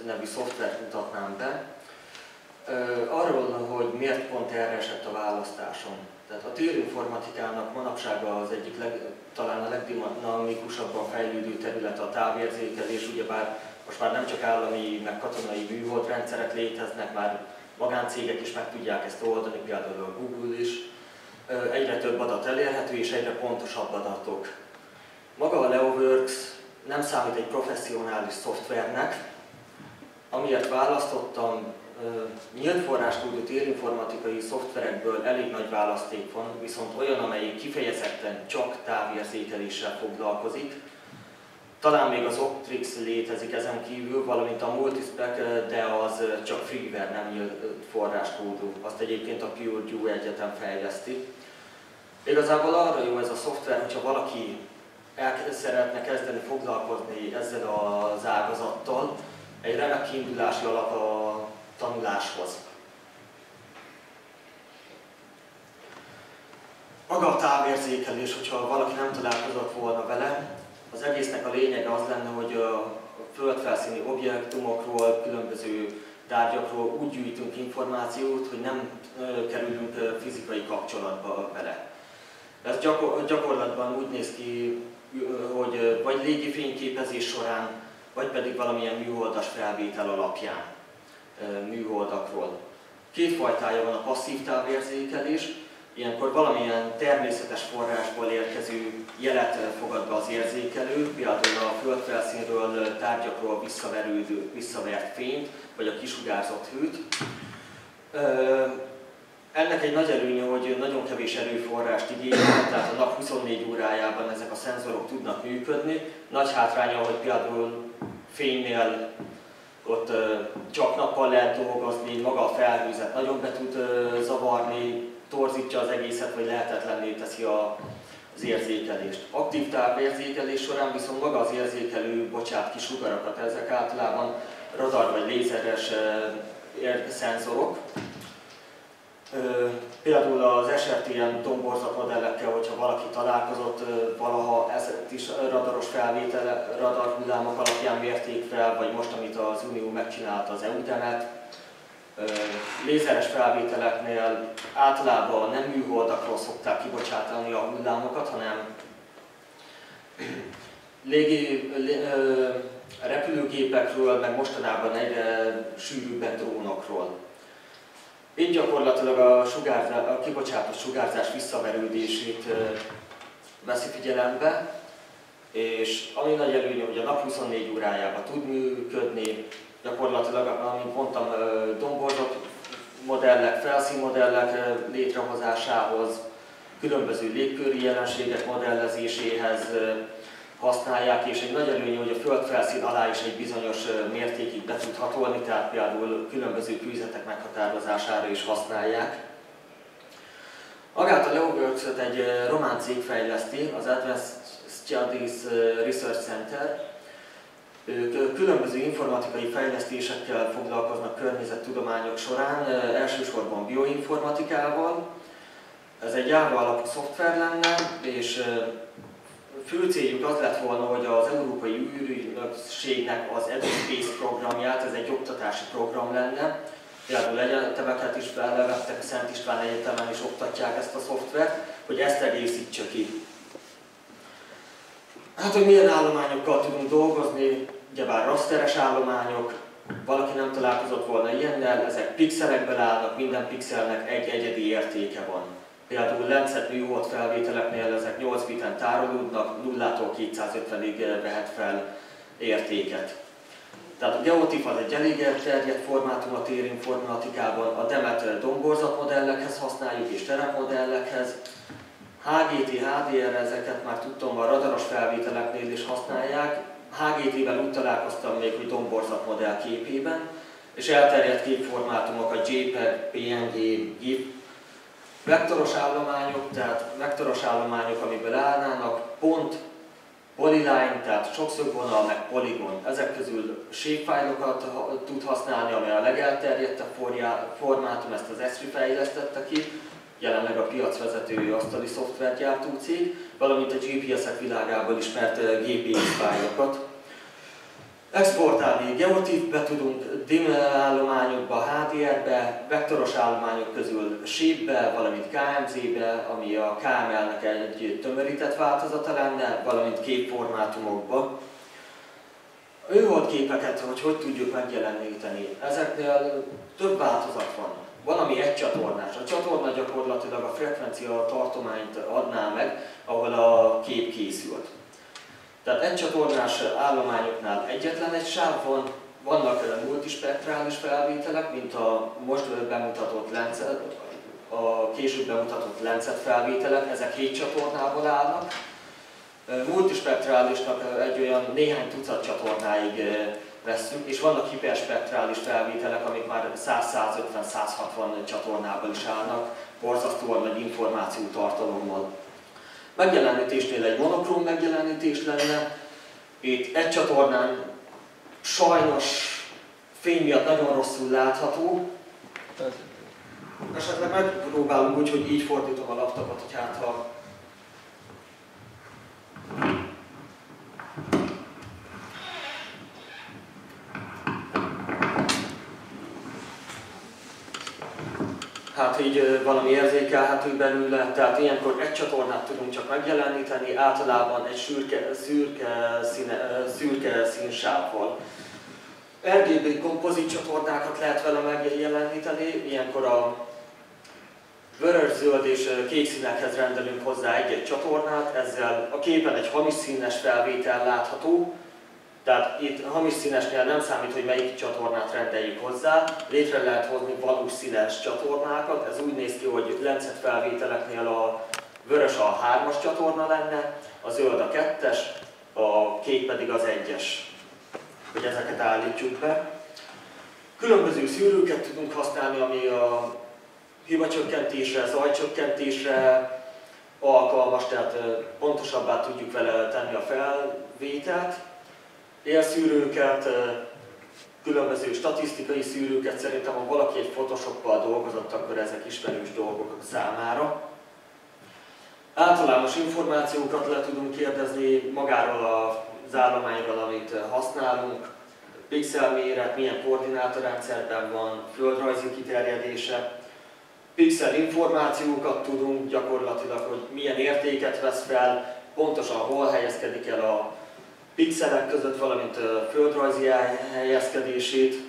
nevű szoftvert mutatnám be. Arról, hogy miért pont erre esett a választásom. Tehát a térinformatikának manapság az egyik talán a legdinamikusabban fejlődő terület a távérzékelés, ugyebár most már nem csak állami, meg katonai műholdrendszerek léteznek, már magáncégek is meg tudják ezt oldani, például a Google is. Egyre több adat elérhető és egyre pontosabb adatok. Maga a LeoWorks nem számít egy professzionális szoftvernek, amiért választottam. Nyílt forráskódú térinformatikai szoftverekből elég nagy választék van, viszont olyan, amelyik kifejezetten csak távérzékeléssel foglalkozik. Talán még az Optrix létezik ezen kívül, valamint a Multispec, de az csak freeware, nem nyílt forráskódú. Azt egyébként a Purdue Egyetem fejleszti. Igazából arra jó ez a szoftver, hogyha valaki szeretne kezdeni foglalkozni ezzel az ágazattal, egy remek kiindulási alap a tanuláshoz. Maga a távérzékelés, hogyha valaki nem találkozott volna vele, az egésznek a lényege az lenne, hogy a földfelszíni objektumokról, különböző tárgyakról úgy gyűjtünk információt, hogy nem kerülünk fizikai kapcsolatba vele. Ez gyakorlatban úgy néz ki, hogy vagy légi fényképezés során, vagy pedig valamilyen műholdas felvétel alapján műholdakról. Két fajtája van a passzív távérzékelés, ilyenkor valamilyen természetes forrásból érkező jelet fogad be az érzékelő, például a földfelszínről, tárgyakról visszavert fényt, vagy a kisugárzott hőt. Ennek egy nagy előnye, hogy nagyon kevés erőforrást igényel, tehát a nap 24 órájában ezek a szenzorok tudnak működni. Nagy hátránya, hogy például fénynél ott csak nappal lehet dolgozni, maga a felhőzet nagyon be tud zavarni, torzítja az egészet, vagy lehetetlenné teszi az érzékelést. Aktív távérzékelés során viszont maga az érzékelő bocsát ki sugarakat, ezek általában radar vagy lézeres szenzorok. Például az SRTM domborzatmodellekkel, hogyha valaki találkozott valaha, ezt is radaros felvétel, radarhullámok alapján mérték fel, vagy most, amit az Unió megcsinálta, az EUDEMET. Lézeres felvételeknél általában nem műholdakról szokták kibocsátani a hullámokat, hanem repülőgépekről, meg mostanában egyre sűrűbben drónokról. Így gyakorlatilag a kibocsátott sugárzás visszaverődését veszi figyelembe, és ami nagy előnye, hogy a nap 24 órájában tud működni, gyakorlatilag, amint mondtam, domborzat modellek, felszínmodellek létrehozásához, különböző légköri jelenségek modellezéséhez használják, és egy nagy előnye, hogy a földfelszín alá is egy bizonyos mértékig be tud hatolni, tehát például különböző kőzetek meghatározására is használják. Magát a LeoWorks-ot egy román cég fejleszti, az Advanced Studies Research Center. Ők különböző informatikai fejlesztésekkel foglalkoznak környezettudományok során, elsősorban bioinformatikával. Ez egy Java alapú szoftver lenne, és fő céljuk az lett volna, hogy az Európai űrügynökségnek az EduSpace programját, ez egy oktatási program lenne, például egyetemeket is belevettek, a Szent István Egyetemen is oktatják ezt a szoftvert, hogy ezt egészítse ki. Hát, hogy milyen állományokkal tudunk dolgozni, ugyebár rasteres állományok, valaki nem találkozott volna ilyennel, ezek pixelekből állnak, minden pixelnek egy egyedi értéke van. Például Lancet műhold felvételeknél ezek 8 biten tárolódnak, 0-tól 250-ig vehet fel értéket. Tehát a geotíp az egy elég elterjedt formátum a térinformatikában, a DEMET domborzatmodellekhez használjuk és terepmodellekhez. HGT, HDR, ezeket már tudtam, a radaros felvételeknél is használják. HGT-vel úgy találkoztam még, hogy domborzatmodell képében, és elterjedt képformátumok a JPEG, PNG, GIF. Vektoros állományok, tehát vektoros állományok, amiből állnának, pont, polyline, tehát sokszögvonal, meg polygon. Ezek közül shapefile-okat tud használni, amely a legelterjedtebb formátum, ezt az Esri fejlesztette ki, jelenleg a piacvezető asztali szoftvergyártó cég, valamint a GPS-ek világából ismert GPS fájlokat. Exportálni geotívbe tudunk, DIM állományokba, HDR-be, vektoros állományok közül shape-be, valamint KMZ-be, ami a KML-nek egy tömörített változata lenne, valamint képformátumokba. Műholdképeket, hogy tudjuk megjeleníteni. Ezeknél több változat van. Van, ami egy csatornás. A csatorna gyakorlatilag a frekvencia tartományt adná meg, ahol a kép készült. Tehát egy csatornás állományoknál egyetlen egy sáv van, vannak multispektrális felvételek, mint a most bemutatott Lancet, a később bemutatott Lancet felvételek, ezek 7 csatornából állnak. Multispektrálisnak egy olyan néhány tucat csatornáig vesszük, és vannak hiperspektrális felvételek, amik már 100-150-160 csatornából is állnak, borzasztóan nagy információtartalommal. Megjelenítésnél egy monokróm megjelenítés lenne. Itt egy csatornán sajnos fény miatt nagyon rosszul látható. Esetleg megpróbálunk úgy, hogy így fordítom a laptopot, hogy hát ha... Hát így valami érzékelhető belőle, tehát ilyenkor egy csatornát tudunk csak megjeleníteni, általában egy szürke színsávval. RGB kompozit csatornákat lehet vele megjeleníteni, ilyenkor a vörös, zöld és kék színekhez rendelünk hozzá egy-egy csatornát, ezzel a képen egy hamis színes felvétel látható. Tehát itt a hamis színesnél nem számít, hogy melyik csatornát rendeljük hozzá, létre lehet hozni valós színes csatornákat. Ez úgy néz ki, hogy Lancet felvételeknél a vörös a 3-as csatorna lenne, a zöld a 2-es, a kék pedig az 1-es, hogy ezeket állítsuk be. Különböző szűrőket tudunk használni, ami a hibacsökkentésre, zajcsökkentésre alkalmas, tehát pontosabbá tudjuk vele tenni a felvételt. Élszűrőket, különböző statisztikai szűrőket, szerintem ha valaki egy Photoshoppal dolgozott, akkor ezek ismerős dolgok számára. Általános információkat le tudunk kérdezni magáról az állományról, amit használunk, pixelméret, milyen koordinátorrendszerben van, földrajzi kiterjedése, pixel információkat tudunk gyakorlatilag, hogy milyen értéket vesz fel, pontosan hol helyezkedik el a pixelek között, valamint a földrajzi helyezkedését.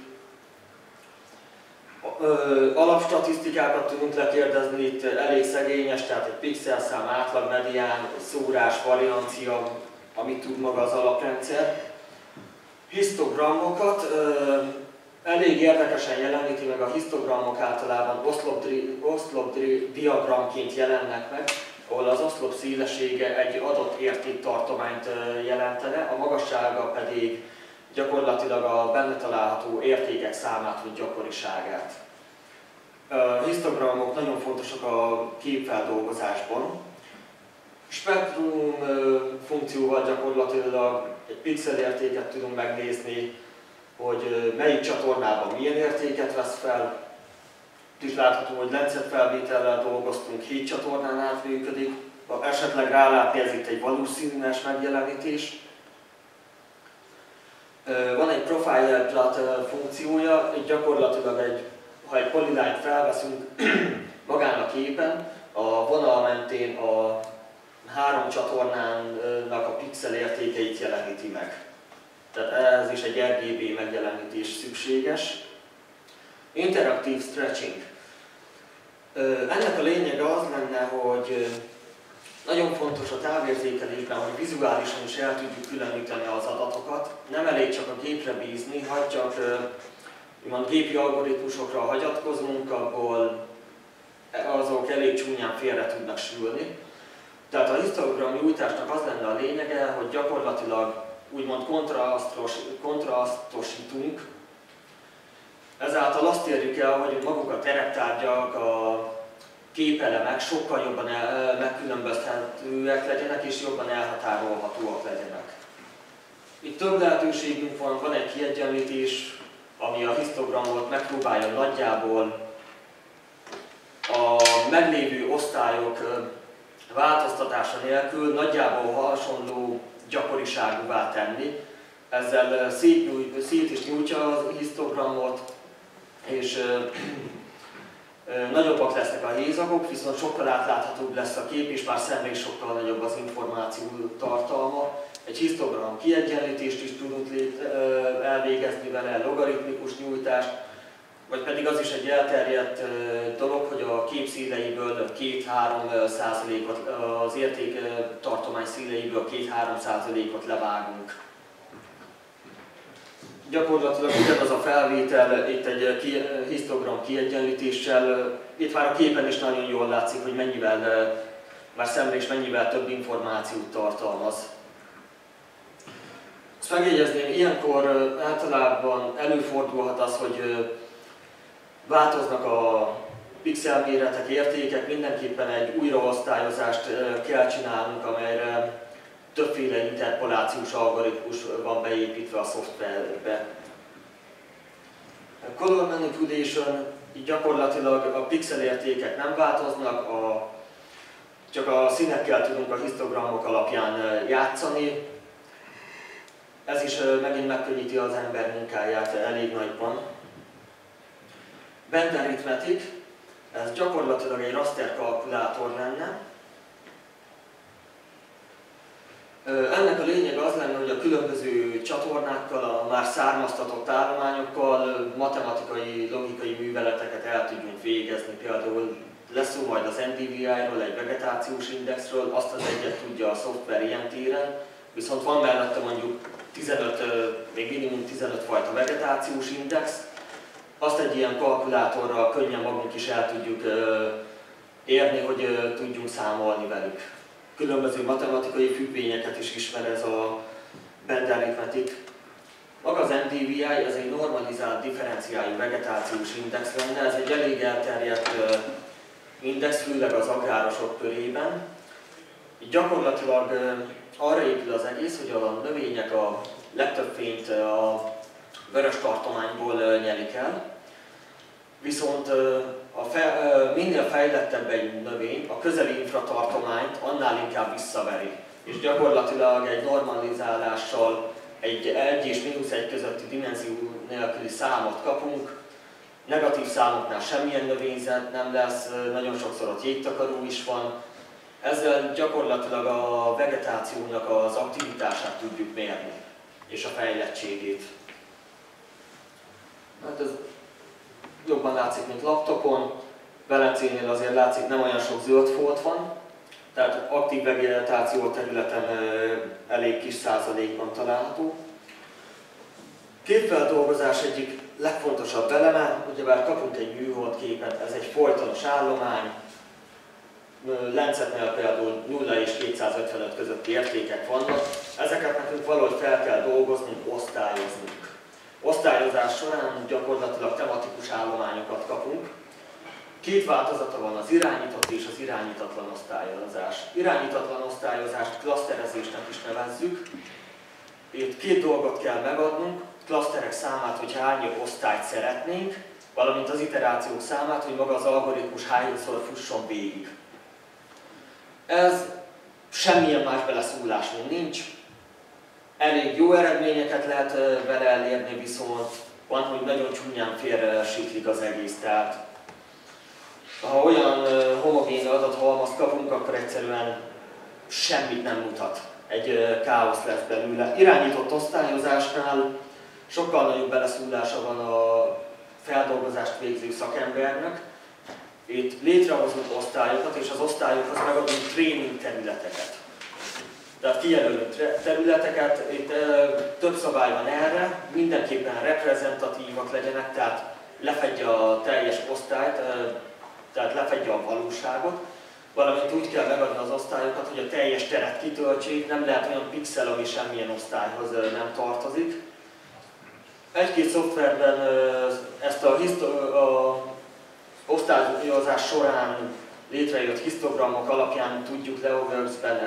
Alapstatisztikákat tudunk lekérdezni, itt elég szegényes, tehát egy pixelszám, átlag, medián, szórás, variancia, amit tud maga az alaprendszer. Hisztogramokat elég érdekesen jeleníti meg, a hisztogramok általában oszlopdiagramként jelennek meg, ahol az oszlop szélessége egy adott értéktartományt jelentene, a magassága pedig gyakorlatilag a benne található értékek számát vagy gyakoriságát. A hisztogramok nagyon fontosak a képfeldolgozásban. Spektrum funkcióval gyakorlatilag egy pixelértéket tudunk megnézni, hogy melyik csatornában milyen értéket vesz fel. Itt is látható, hogy Lancet felvétellel dolgoztunk, 7 csatornán át működik. Esetleg rálátni, ez itt egy valós színes megjelenítés. Van egy profile plot funkciója, itt gyakorlatilag ha egy polyline felveszünk magán a képen, a vonal mentén a 3 csatornának a pixel értékeit jeleníti meg. Tehát ez is egy RGB megjelenítés szükséges. Interaktív stretching. Ennek a lényege az lenne, hogy nagyon fontos a távérzékelésben, hogy vizuálisan is el tudjuk különíteni az adatokat. Nem elég csak a gépre bízni, ha csak gépi algoritmusokra hagyatkozunk, abból azok elég csúnyán félre tudnak sülni. Tehát a hisztogram nyújtásnak az lenne a lényege, hogy gyakorlatilag úgymond kontrasztosítunk. Ezáltal azt érjük el, hogy maguk a tereptárgyak, a képelemek sokkal jobban megkülönböztethetőek legyenek és jobban elhatárolhatóak legyenek. Itt több lehetőségünk van egy kiegyenlítés, ami a histogramot megpróbálja nagyjából a meglévő osztályok változtatása nélkül nagyjából hasonló gyakoriságúvá tenni. ezzel szét is nyújtja a histogramot, és nagyobbak lesznek a hézagok, viszont sokkal átláthatóbb lesz a kép, és már szemben is sokkal nagyobb az információ tartalma. Egy histogram kiegyenlítést is tudunk elvégezni vele, logaritmikus nyújtást, vagy pedig az is egy elterjedt dolog, hogy a kép szíleiből 2-3%-ot, az értéktartomány szíleiből 2-3%-ot levágunk. Gyakorlatilag ugyanaz a felvétel itt egy histogram kiegyenlítéssel, itt már a képen is nagyon jól látszik, hogy mennyivel, már szemre is mennyivel több információt tartalmaz. Azt megjegyezném, ilyenkor általában előfordulhat az, hogy változnak a pixelméretek, értékek, mindenképpen egy újraosztályozást kell csinálnunk, amelyre többféle interpolációs algoritmus van beépítve a szoftverbe. A color manipulation, így gyakorlatilag a pixelértékek nem változnak, csak a színekkel tudunk a histogramok alapján játszani. Ez is megint megkönnyíti az ember munkáját elég nagyban. Band Arithmetic, ez gyakorlatilag egy raster kalkulátor lenne. Ennek a lényege az lenne, hogy a különböző csatornákkal, a már származtatott állományokkal matematikai, logikai műveleteket el tudjunk végezni. Például lesz szó majd az NDVI-ról, egy vegetációs indexről, azt az egyet tudja a szoftver ilyen téren, viszont van mellette mondjuk 15, még minimum 15 fajta vegetációs index, azt egy ilyen kalkulátorral könnyen magunk is el tudjuk érni, hogy tudjunk számolni velük. Különböző matematikai függvényeket is ismer ez a Band Arithmetic. Maga az NDVI, ez egy normalizált differenciálú vegetációs index lenne, ez egy elég elterjedt index, főleg az agrárosok körében. Így gyakorlatilag arra épül az egész, hogy a növények a legtöbb fényt a vörös tartományból nyelik el, viszont minél fejlettebb egy növény, a közeli infratartományt annál inkább visszaveri. És gyakorlatilag egy normalizálással egy 1 és -1 közötti dimenzió nélküli számot kapunk. Negatív számoknál semmilyen növényzet nem lesz, nagyon sokszor ott jégtakaró is van. Ezzel gyakorlatilag a vegetációnak az aktivitását tudjuk mérni, és a fejlettségét. Hát ez jobban látszik, mint laptopon. Velencénél azért látszik, nem olyan sok zöld folt van, tehát aktív vegetáció területen elég kis százalékban található. Képfeldolgozás egyik legfontosabb eleme, ugyebár kapunk egy műholdképet, ez egy folytonos állomány, Lencetnél például 0 és 255 közötti értékek vannak, ezeket nekünk valahogy fel kell dolgoznunk, osztályoznunk. Osztályozás során gyakorlatilag tematikus állományokat kapunk. Két változata van, az irányított és az irányítatlan osztályozás. Irányítatlan osztályozást klaszterezésnek is nevezzük. Itt két dolgot kell megadnunk, klaszterek számát, hogy hány osztályt szeretnénk, valamint az iterációk számát, hogy maga az algoritmus hányszor fusson végig. Ez semmilyen más beleszólás nincs. Elég jó eredményeket lehet vele elérni, viszont van, hogy nagyon csúnyán félresiklik az egész. Tehát ha olyan homogén adathalmazt kapunk, akkor egyszerűen semmit nem mutat. Egy káosz lesz belőle. Irányított osztályozásnál sokkal nagyobb beleszólása van a feldolgozást végző szakembernek. Itt létrehozunk osztályokat, és az osztályokhoz megadunk tréning területeket. Tehát kijelölünk területeket, itt több szabály van erre, mindenképpen reprezentatívak legyenek, tehát lefedje a teljes osztályt, tehát lefedje a valóságot, valamint úgy kell megadni az osztályokat, hogy a teljes teret kitöltsék, nem lehet olyan pixel, ami semmilyen osztályhoz nem tartozik. Egy-két szoftverben ezt a osztályozás során létrejött histogramok alapján tudjuk LeoWorks-ben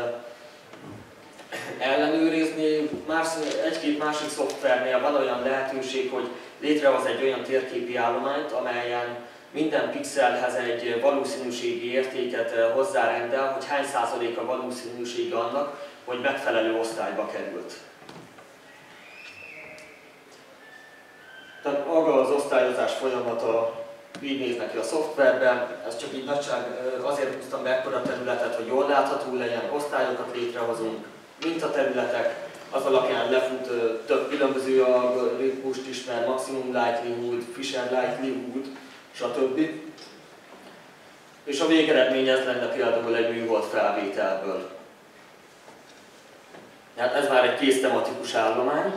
ellenőrizni. Egy-két másik szoftvernél van olyan lehetőség, hogy létrehoz egy olyan térképi állományt, amelyen minden pixelhez egy valószínűségi értéket hozzárendel, hogy hány százalék a valószínűsége annak, hogy megfelelő osztályba került. Tehát maga az osztályozás folyamata így néz neki a szoftverben, ez csak így nagyság, azért húztam be ekkora területet, hogy jól látható legyen, osztályokat létrehozunk, mintaterületek, az alapján lefut több különböző algoritmust ismer, maximum likelihood, Fisher likelihood, stb. És a végeredmény ez lenne például egy műhold felvételből. Hát ez már egy kész tematikus állomány.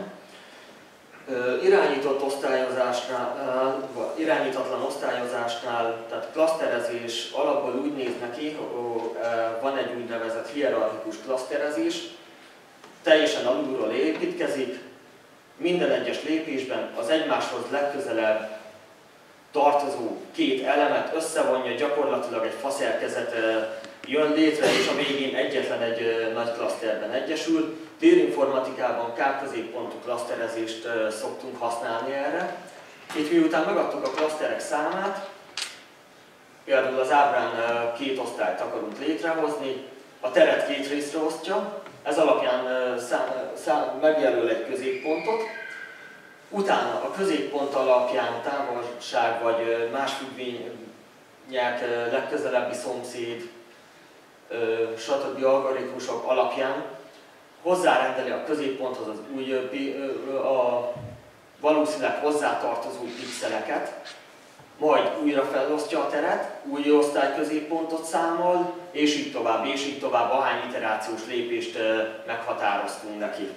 Irányítatlan osztályozásnál, tehát klaszterezés alapból úgy néz neki, van egy úgynevezett hierarchikus klaszterezés, teljesen alulról építkezik, minden egyes lépésben az egymáshoz legközelebb tartozó két elemet összevonja, gyakorlatilag egy faszerkezet jön létre, és a végén egyetlen egy nagy klaszterben egyesül. Térinformatikában K-középpontú klaszterezést szoktunk használni erre. Itt miután megadtuk a klaszterek számát, például az ábrán két osztályt akarunk létrehozni, a teret két részre osztja, ez alapján megjelöl egy középpontot, utána a középpont alapján távolság vagy más függvények, legközelebbi szomszéd, stb. Algoritmusok alapján hozzárendeli a középponthoz az a valószínűleg hozzátartozó pixeleket, majd újra felosztja a teret, új osztályközéppontot számol, és így tovább, ahány iterációs lépést meghatároztunk neki.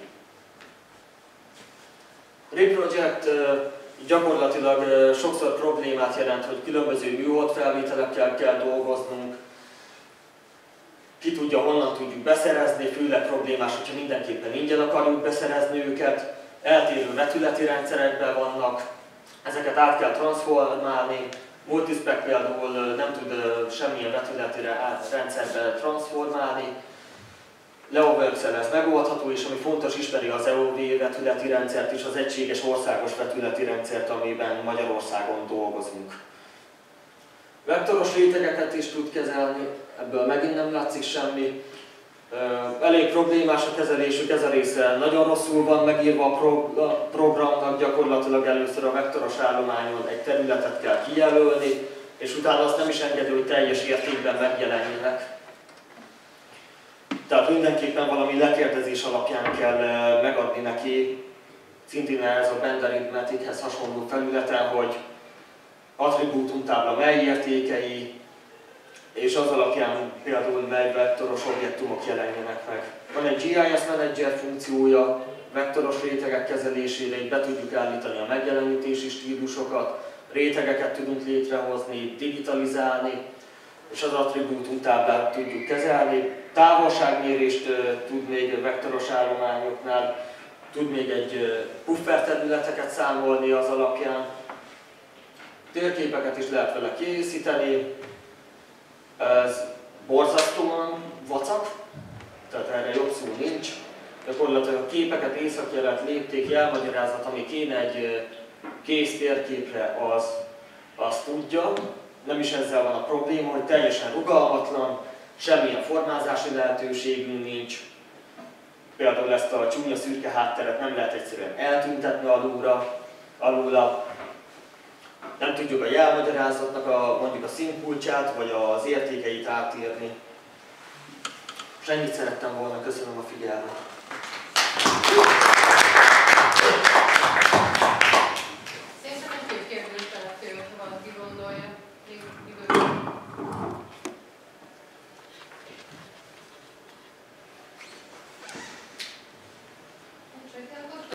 Reproject gyakorlatilag sokszor problémát jelent, hogy különböző műhold felvételekkel kell dolgoznunk, ki tudja, honnan tudjuk beszerezni, főleg problémás, hogyha mindenképpen ingyen akarjuk beszerezni őket, eltérő vetületi rendszerekben vannak, ezeket át kell transformálni, Multispec például nem tud semmilyen vetületi rendszerbe transformálni, LeoWorks-el ez megoldható, és ami fontos, ismeri az EOV vetületi rendszert és az egységes országos vetületi rendszert, amiben Magyarországon dolgozunk. Vektoros rétegeket is tud kezelni, ebből megint nem látszik semmi. Elég problémás a kezelésük, ez a része nagyon rosszul van megírva a programnak, gyakorlatilag először a vektoros állományon egy területet kell kijelölni, és utána azt nem is engedi, hogy teljes értékben megjelenjenek. Tehát mindenképpen valami lekérdezés alapján kell megadni neki, szintén ez a Bend Arithmetichez hasonló felületen, hogy attribútumtábla mely értékei, és az alapján például mely vektoros objektumok jelenjenek meg. Van egy GIS Manager funkciója, vektoros rétegek kezelésére, így be tudjuk állítani a megjelenítési stílusokat, rétegeket tudunk létrehozni, digitalizálni, és az attribútumtáblát tudjuk kezelni. Távolságmérést tud még vektoros állományoknál, tud még egy puffer területeket számolni az alapján. Térképeket is lehet vele készíteni. Ez borzasztóan vacak, tehát erre jobb szó nincs. Gyakorlatilag a képeket, északjelet, lépték, jelmagyarázat, ami kéne egy kész térképre, az tudja. Nem is ezzel van a probléma, hogy teljesen rugalmatlan, semmilyen formázási lehetőségünk nincs. Például ezt a csúnya szürke hátteret nem lehet egyszerűen eltüntetni alulra. Nem tudjuk a jelmagyarázatnak mondjuk a színkulcsát vagy az értékeit átírni. És ennyit szerettem volna, köszönöm a figyelmet.